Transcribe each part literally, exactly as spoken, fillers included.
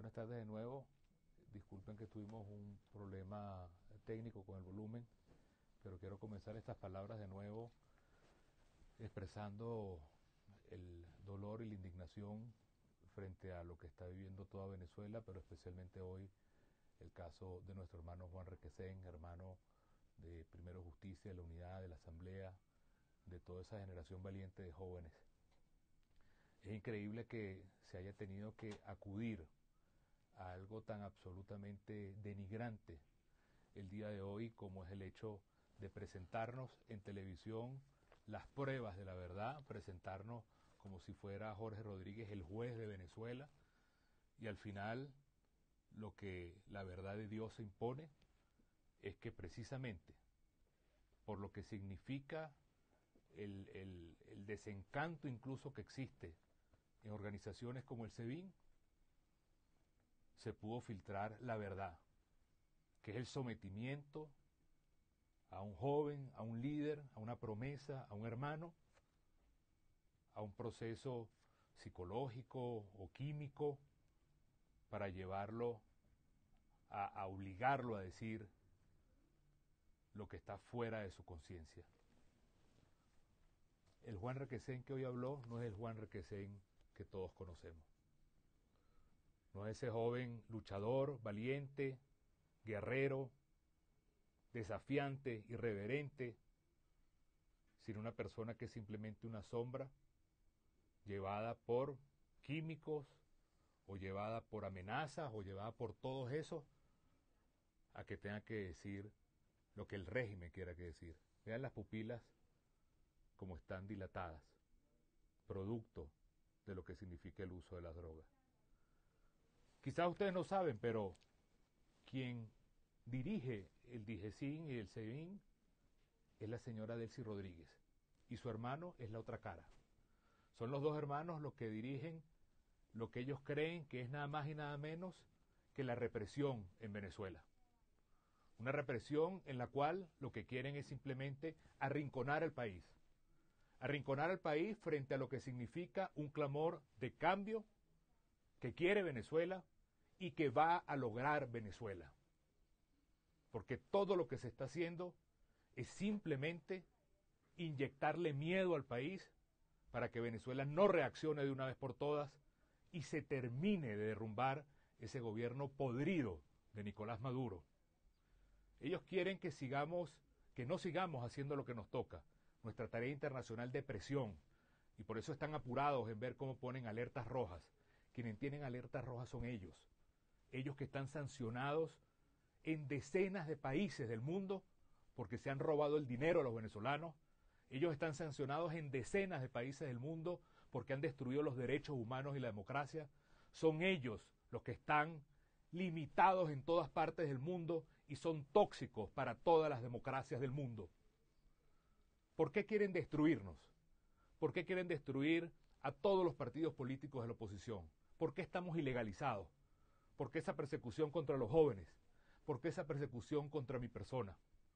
buenas tardes de nuevo. Disculpen que tuvimos un problema técnico con el volumen, pero quiero comenzar estas palabras de nuevo expresando el dolor y la indignación frente a lo que está viviendo toda Venezuela, pero especialmente hoy el caso de nuestro hermano Juan Requesén, hermano de Primero Justicia, de la Unidad, de la Asamblea, de toda esa generación valiente de jóvenes. Es increíble que se haya tenido que acudir a algo tan absolutamente denigrante el día de hoy como es el hecho de presentarnos en televisión las pruebas de la verdad, presentarnos como si fuera Jorge Rodríguez el juez de Venezuela, y al final lo que la verdad de Dios se impone es que precisamente por lo que significa el, el, el desencanto incluso que existe en organizaciones como el SEBIN, se pudo filtrar la verdad, que es el sometimiento a un joven, a un líder, a una promesa, a un hermano, a un proceso psicológico o químico para llevarlo a, a obligarlo a decir lo que está fuera de su conciencia. El Juan Requesén que hoy habló no es el Juan Requesén que todos conocemos. No es ese joven luchador, valiente, guerrero, desafiante, irreverente, sino una persona que es simplemente una sombra llevada por químicos o llevada por amenazas o llevada por todos esos a que tenga que decir lo que el régimen quiera que decir. Vean las pupilas como están dilatadas, producto de lo que significa el uso de las drogas. Quizás ustedes no saben, pero quien dirige el DIGESIN y el SEBIN es la señora Delcy Rodríguez y su hermano es la otra cara. Son los dos hermanos los que dirigen lo que ellos creen que es nada más y nada menos que la represión en Venezuela. Una represión en la cual lo que quieren es simplemente arrinconar al país. Arrinconar al país frente a lo que significa un clamor de cambio que quiere Venezuela y que va a lograr Venezuela. Porque todo lo que se está haciendo es simplemente inyectarle miedo al país para que Venezuela no reaccione de una vez por todas y se termine de derrumbar ese gobierno podrido de Nicolás Maduro. Ellos quieren que sigamos, que no sigamos haciendo lo que nos toca, nuestra tarea internacional de presión, y por eso están apurados en ver cómo ponen alertas rojas. Quienes tienen alertas rojas son ellos. Ellos que están sancionados en decenas de países del mundo porque se han robado el dinero a los venezolanos. Ellos están sancionados en decenas de países del mundo porque han destruido los derechos humanos y la democracia. Son ellos los que están limitados en todas partes del mundo y son tóxicos para todas las democracias del mundo. ¿Por qué quieren destruirnos? ¿Por qué quieren destruir a todos los partidos políticos de la oposición? ¿Por qué estamos ilegalizados? ¿Por qué esa persecución contra los jóvenes? ¿Por qué esa persecución contra mi persona?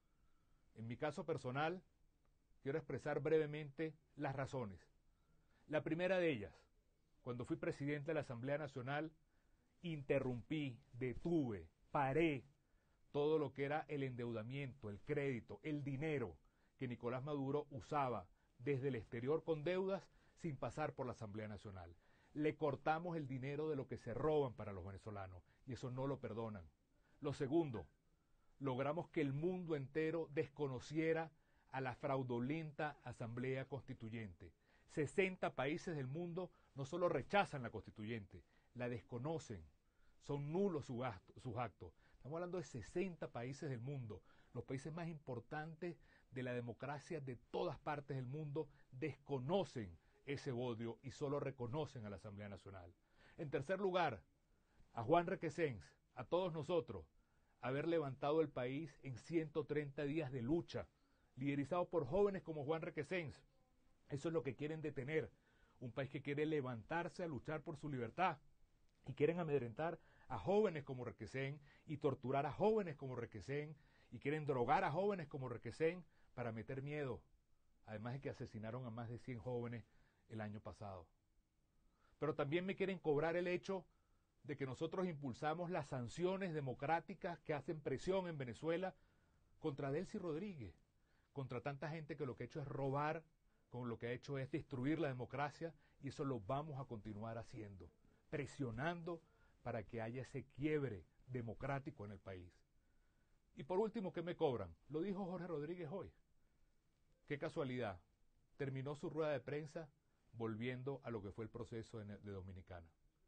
En mi caso personal, quiero expresar brevemente las razones. La primera de ellas, cuando fui presidente de la Asamblea Nacional, interrumpí, detuve, paré todo lo que era el endeudamiento, el crédito, el dinero que Nicolás Maduro usaba desde el exterior con deudas sin pasar por la Asamblea Nacional. Le cortamos el dinero de lo que se roban para los venezolanos y eso no lo perdonan. Lo segundo, logramos que el mundo entero desconociera a la fraudulenta Asamblea Constituyente. sesenta países del mundo no solo rechazan la Constituyente, la desconocen. Son nulos sus actos. Estamos hablando de sesenta países del mundo. Los países más importantes de la democracia de todas partes del mundo desconocen ese bodrio y solo reconocen a la Asamblea Nacional. En tercer lugar, a Juan Requesén, a todos nosotros, haber levantado el país en ciento treinta días de lucha, liderizado por jóvenes como Juan Requesén. Eso es lo que quieren detener. Un país que quiere levantarse a luchar por su libertad. Y quieren amedrentar a jóvenes como Requesén y torturar a jóvenes como Requesén y quieren drogar a jóvenes como Requesén para meter miedo. Además de que asesinaron a más de cien jóvenes el año pasado. Pero también me quieren cobrar el hecho de que nosotros impulsamos las sanciones democráticas que hacen presión en Venezuela contra Delcy Rodríguez, contra tanta gente que lo que ha hecho es robar, con lo que ha hecho es destruir la democracia, y eso lo vamos a continuar haciendo, presionando para que haya ese quiebre democrático en el país. Y por último, ¿qué me cobran? Lo dijo Jorge Rodríguez hoy. Qué casualidad. Terminó su rueda de prensa volviendo a lo que fue el proceso de Dominicana.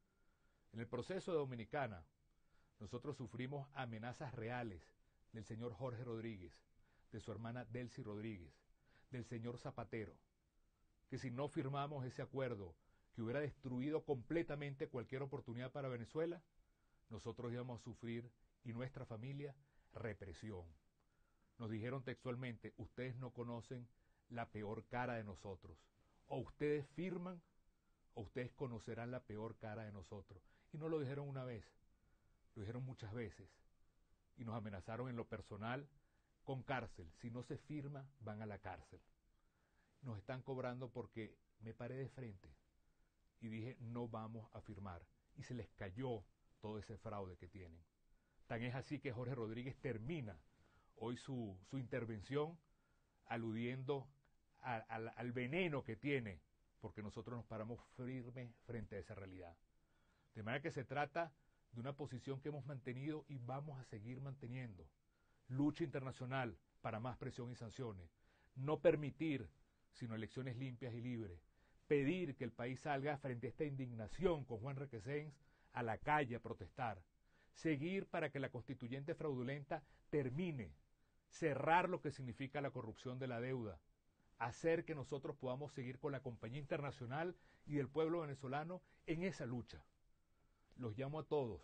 En el proceso de Dominicana, nosotros sufrimos amenazas reales del señor Jorge Rodríguez, de su hermana Delcy Rodríguez, del señor Zapatero, que si no firmamos ese acuerdo que hubiera destruido completamente cualquier oportunidad para Venezuela, nosotros íbamos a sufrir, y nuestra familia, represión. Nos dijeron textualmente: ustedes no conocen la peor cara de nosotros. O ustedes firman, o ustedes conocerán la peor cara de nosotros. Y no lo dijeron una vez, lo dijeron muchas veces. Y nos amenazaron en lo personal con cárcel. Si no se firma, van a la cárcel. Nos están cobrando porque me paré de frente y dije: no vamos a firmar. Y se les cayó todo ese fraude que tienen. Tan es así que Jorge Rodríguez termina hoy su, su intervención aludiendo a, a, al veneno que tiene, porque nosotros nos paramos firmes frente a esa realidad. De manera que se trata de una posición que hemos mantenido y vamos a seguir manteniendo. Lucha internacional para más presión y sanciones. No permitir sino elecciones limpias y libres. Pedir que el país salga frente a esta indignación con Juan Requesens a la calle a protestar. Seguir para que la constituyente fraudulenta termine. Cerrar lo que significa la corrupción de la deuda. Hacer que nosotros podamos seguir con la compañía internacional y del pueblo venezolano en esa lucha. Los llamo a todos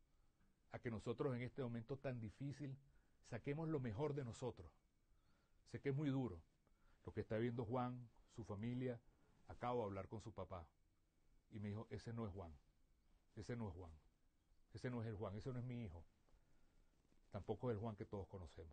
a que nosotros en este momento tan difícil saquemos lo mejor de nosotros. Sé que es muy duro lo que está viendo Juan, su familia. Acabo de hablar con su papá y me dijo: ese no es Juan, ese no es Juan, ese no es el Juan, ese no es mi hijo, tampoco es el Juan que todos conocemos.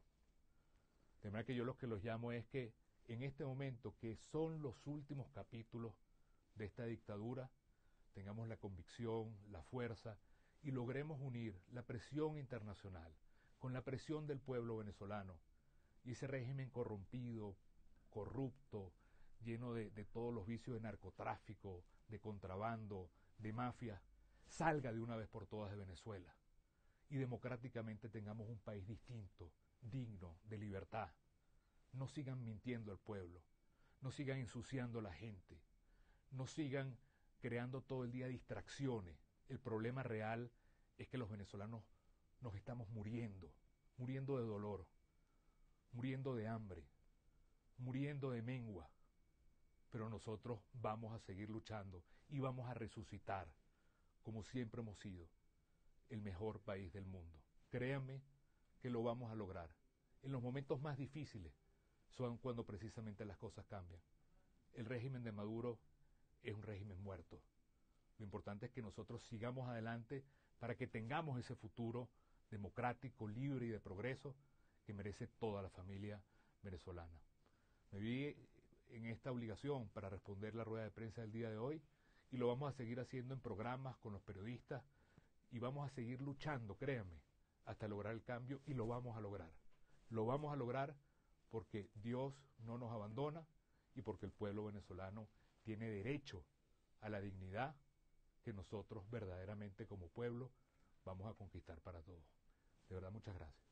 De manera que yo lo que los llamo es que en este momento, que son los últimos capítulos de esta dictadura, tengamos la convicción, la fuerza y logremos unir la presión internacional con la presión del pueblo venezolano y ese régimen corrompido, corrupto, lleno de, de todos los vicios de narcotráfico, de contrabando, de mafia, salga de una vez por todas de Venezuela y democráticamente tengamos un país distinto, digno, de libertad. No sigan mintiendo al pueblo, no sigan ensuciando a la gente, no sigan creando todo el día distracciones. El problema real es que los venezolanos nos estamos muriendo, muriendo de dolor, muriendo de hambre, muriendo de mengua, pero nosotros vamos a seguir luchando y vamos a resucitar, como siempre hemos sido, el mejor país del mundo. Créanme que lo vamos a lograr. En los momentos más difíciles son cuando precisamente las cosas cambian. El régimen de Maduro es un régimen muerto. Lo importante es que nosotros sigamos adelante para que tengamos ese futuro democrático, libre y de progreso que merece toda la familia venezolana. Me vi en esta obligación para responder la rueda de prensa del día de hoy y lo vamos a seguir haciendo en programas con los periodistas y vamos a seguir luchando, créanme, hasta lograr el cambio y lo vamos a lograr. Lo vamos a lograr porque Dios no nos abandona y porque el pueblo venezolano tiene derecho a la dignidad que nosotros verdaderamente como pueblo vamos a conquistar para todos. De verdad, muchas gracias.